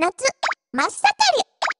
夏、真っ盛り。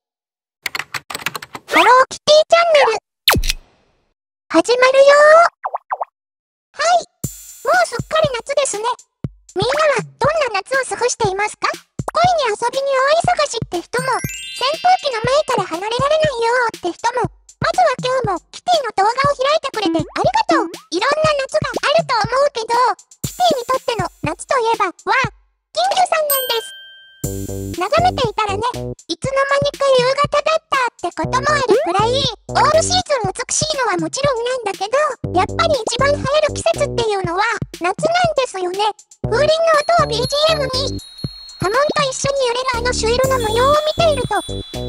ハローキティチャンネル、始まるよー。はい、もうすっかり夏ですね。みんなはどんな夏を過ごしていますか？恋に遊びに大忙しって人も、扇風機の前から離れられないよーって人も、まずは今日もキティの動画を開いてくれてありがとう。いろんな夏があると思うけど、キティにとっての夏といえば金魚さんなんです。眺めていたらね、いつの間にか夕方だったってこともあるくらい、オールシーズン美しいのはもちろんなんだけど、やっぱり一番映える季節っていうのは夏なんですよね。風鈴の音を BGM に、波紋と一緒に揺れるあの朱色の模様を見ていると、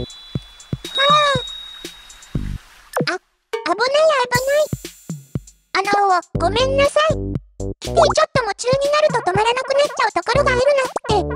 危ない。ごめんなさい。キティちょっと夢中になると止まらなくなっちゃうところがあるなって、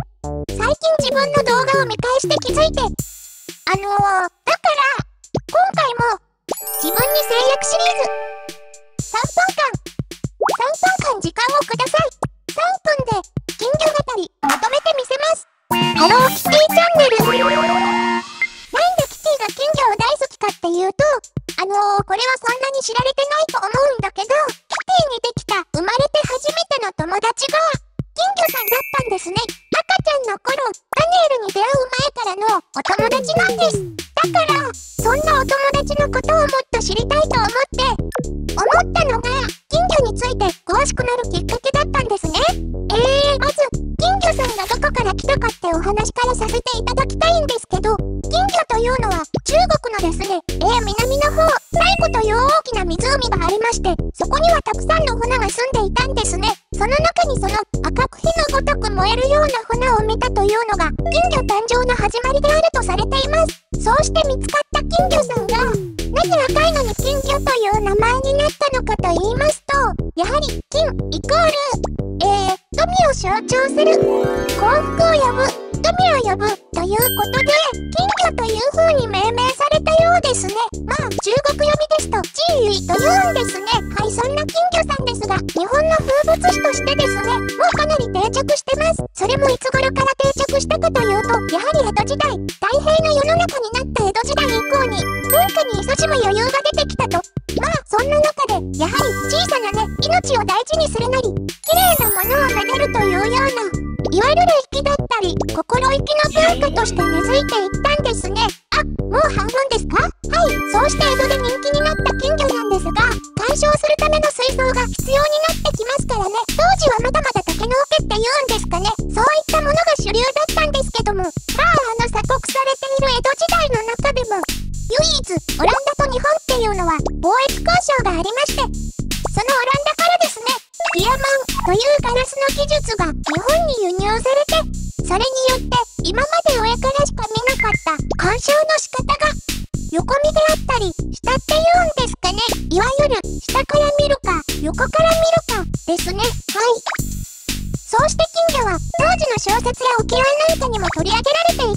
最近自分の動画を見返して気づいて、だから、今回も、自分に制約シリーズ、3分間時間をください。3分で、金魚語り、まとめてみせます。ハローキティチャンネル。なんでキティが金魚を大好きかっていうと、これはそんなに知られてないと思うんだけど、キティにできた生まれて初めての友達が、金魚さんだったんですね。赤ちゃんの頃、ダニエルに出会う前からのお友達なんです。だから、そんなお友達のことをもっと知りたいと思ったのが、金魚について詳しくなるきっかけだったんですね。まず、金魚さんがどこから来たかってお話からさせていただきたいんですけど、金魚というのは中国のですね、南の方、西湖という大きな湖がありまして、そこにはたくさんの船が住んでいたんですね。その中にその赤く火のごとく燃えるような船を見たというのが、金魚誕生の始まりであるとされています。そうして見つかった金魚さんが、なぜ赤いのに金魚という名前になったのかと言いますと、やはり金イコール、富を象徴する、幸福を呼ぶ、富を呼ぶということで、金魚という風に命名されたようですね。中国読みですと、チーユイと言うんですね。はい、そんな金魚さんですが、日本の風物詩としてですね、もうかなり定着してます。それもいつ頃から定着したかというと、やはり江戸時代、太平の世の中になった江戸時代以降に、文化に勤しむ余裕が出てきたと。そんな中で、やはり小さなね、命を大事にするなり、綺麗なものをめでるというような、いわゆる粋だったり、心意気の文化として根付いていったんですね。もう半分ですか？はい、そうして江戸で人気になった金魚なんですが、鑑賞するための水槽が必要になってきますからね。当時はまだまだ竹の桶って言うんですかね。そういったものが主流だったんですけども、鎖国されている江戸時代の中でも、唯一オランダと日本っていうのは貿易交渉がありまして、そのオランダからですね、ディアマンというガラスの技術が日本に輸入されて、それによって今まで上からしか見なかった鑑賞の仕方が横見であったり下っていうんですかね。いわゆる下から見るか横から見るかですね。はい。そうして金魚は当時の小説や浮世絵なんかにも取り上げられていって、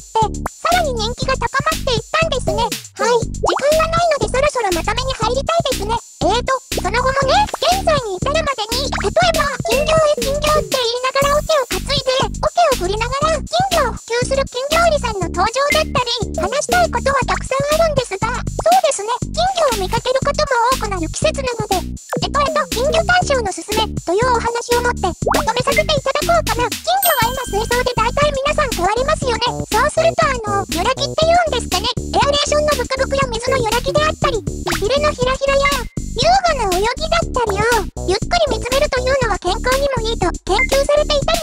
さらに人気が高まっていったんですね。はい。時間がないのでそろそろまとめに入りたいですね。その後もね、現在に至るまでに、例えば、金魚って言いながら桶を担いで、桶を振りながら、金魚を普及する金魚売りさんの登場だったり、話したいことはたくさんあるんですが、そうですね、金魚を見かけることも多くなる季節なので、金魚鑑賞のすすめというお話を持ってまとめさせていただこうかな。金魚は今水槽で大体皆さん変わりますよね。そうすると揺らぎって言うんですかね。エアレーションのブクブクや水の揺らぎであったり、ヒレのひらひらや優雅な泳ぎだったりをゆっくり見つめるというのは健康にもいいと研究されていたり